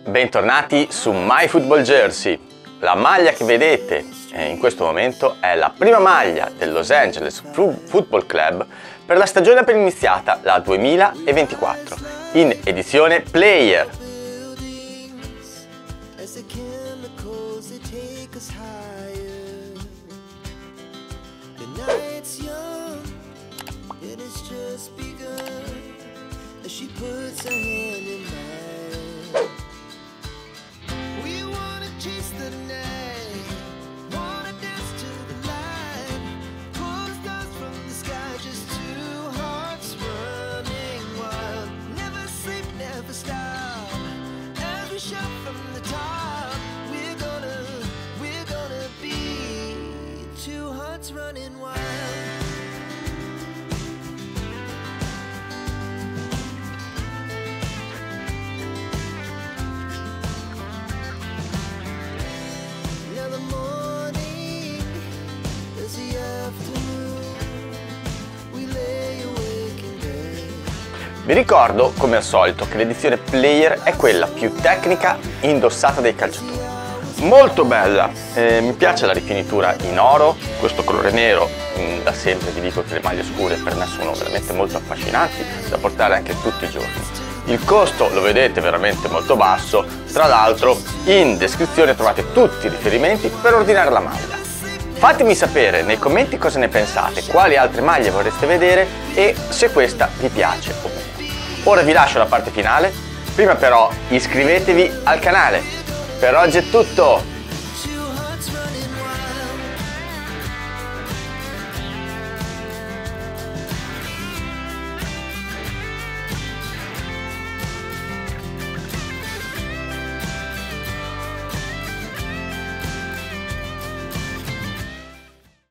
Bentornati su MyFootballJersey. La maglia che vedete in questo momento è la prima maglia del Los Angeles Football Club per la stagione appena iniziata, la 2024, in edizione Player. Running wild. Now the morning is the afternoon. We lay awake in bed. Vi ricordo, come al solito, che l'edizione Player è quella più tecnica indossata dai calciatori. Molto bella, mi piace la rifinitura in oro, questo colore nero, da sempre vi dico che le maglie scure per me sono veramente molto affascinanti, da portare anche tutti i giorni. Il costo lo vedete veramente molto basso, tra l'altro in descrizione trovate tutti i riferimenti per ordinare la maglia. Fatemi sapere nei commenti cosa ne pensate, quali altre maglie vorreste vedere e se questa vi piace o meno. Ora vi lascio la parte finale, prima però iscrivetevi al canale. Per oggi è tutto!